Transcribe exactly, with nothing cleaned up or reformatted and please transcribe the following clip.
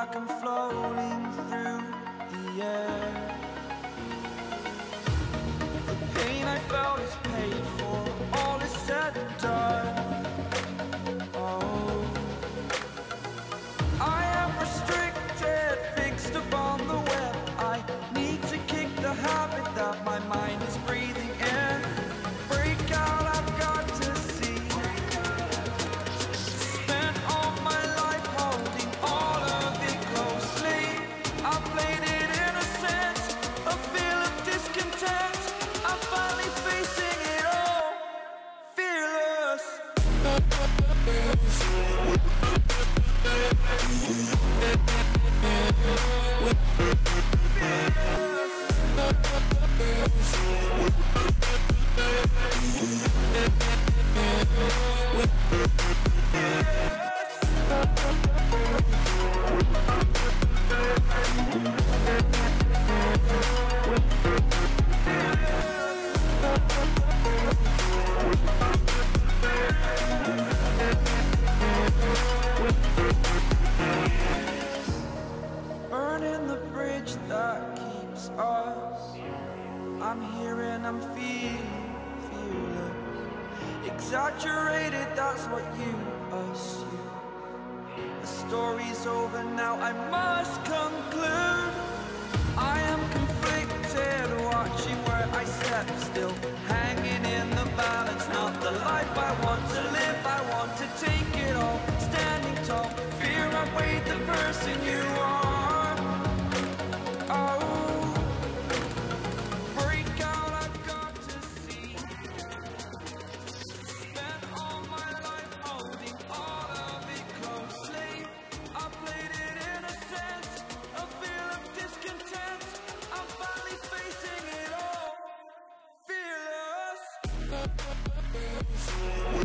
like I'm floating through the air. The pain I felt is paid for, all is said and done. Oh, I am restricted, fixed upon the web. I need to kick the habit that my mind is breathing in. Break out, I've got to see. Spent all my life holding all of it closely. I played it innocent, a feel of discontent. I'm finally facing it all, fearless. Burning the bridge that keeps us. I'm here and I'm feeling fearless. Exaggerated, that's what you assume. The story's over now, I must conclude. I am conflicted, watching where I step still, hanging in the balance. Not the life I want to live, I want to take it all. Standing tall, fear I've weighed the person you are. Oh, break out, I've got to see. Spent all my life holding all of it closely. I played it innocent, a feel of discontent. I'm finally facing it all, fearless.